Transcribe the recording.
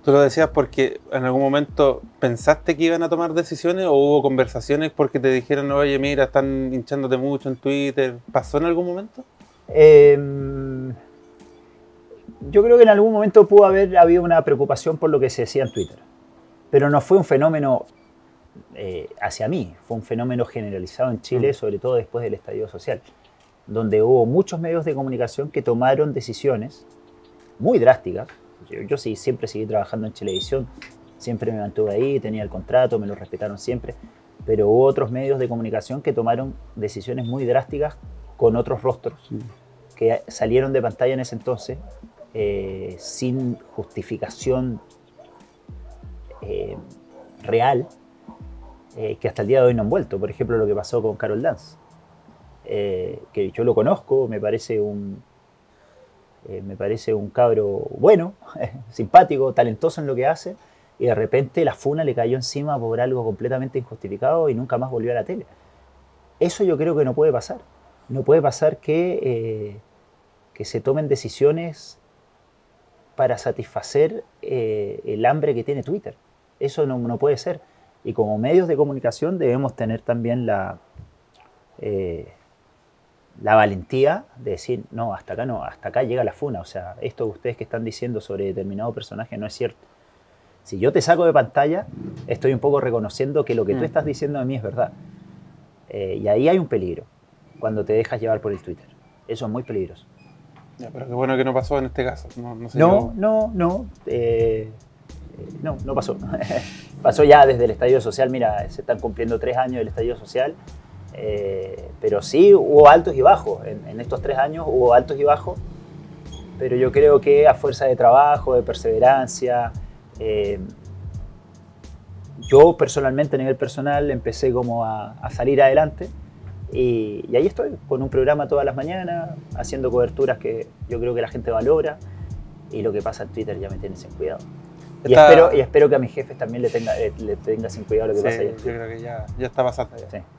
¿Tú lo decías porque en algún momento pensaste que iban a tomar decisiones o hubo conversaciones porque te dijeron, oye, mira, están hinchándote mucho en Twitter? ¿Pasó en algún momento? Yo creo que en algún momento pudo haber habido una preocupación por lo que se decía en Twitter, pero no fue un fenómeno hacia mí, fue un fenómeno generalizado en Chile, sobre todo después del estallido social, donde hubo muchos medios de comunicación que tomaron decisiones muy drásticas. Yo sí, siempre seguí trabajando en Chilevisión, siempre me mantuve ahí, tenía el contrato, me lo respetaron siempre, pero hubo otros medios de comunicación que tomaron decisiones muy drásticas con otros rostros que salieron de pantalla en ese entonces sin justificación real, que hasta el día de hoy no han vuelto. Por ejemplo, lo que pasó con Carol Dance, que yo lo conozco, me parece un cabro bueno, simpático, talentoso en lo que hace, y de repente la funa le cayó encima por algo completamente injustificado y nunca más volvió a la tele. Eso yo creo que no puede pasar. No puede pasar que se tomen decisiones para satisfacer el hambre que tiene Twitter. Eso no puede ser. Y como medios de comunicación debemos tener también la valentía de decir, no, hasta acá llega la funa. O sea, esto que ustedes que están diciendo sobre determinado personaje no es cierto. Si yo te saco de pantalla, estoy un poco reconociendo que lo que tú estás diciendo de mí es verdad. Y ahí hay un peligro, cuando te dejas llevar por el Twitter. Eso es muy peligroso. Ya, pero qué bueno que no pasó en este caso. No pasó. Pasó ya desde el estallido social. Mira, se están cumpliendo 3 años del estallido social. Pero sí hubo altos y bajos. En estos 3 años hubo altos y bajos. Pero yo creo que a fuerza de trabajo, de perseverancia, yo personalmente, a nivel personal, empecé como a salir adelante. Y ahí estoy, con un programa todas las mañanas, haciendo coberturas que yo creo que la gente valora. Y lo que pasa en Twitter ya me tiene sin cuidado. Y espero que a mis jefes también le tenga sin cuidado lo que pasa ahí en Twitter. Yo creo que ya está pasando. Sí.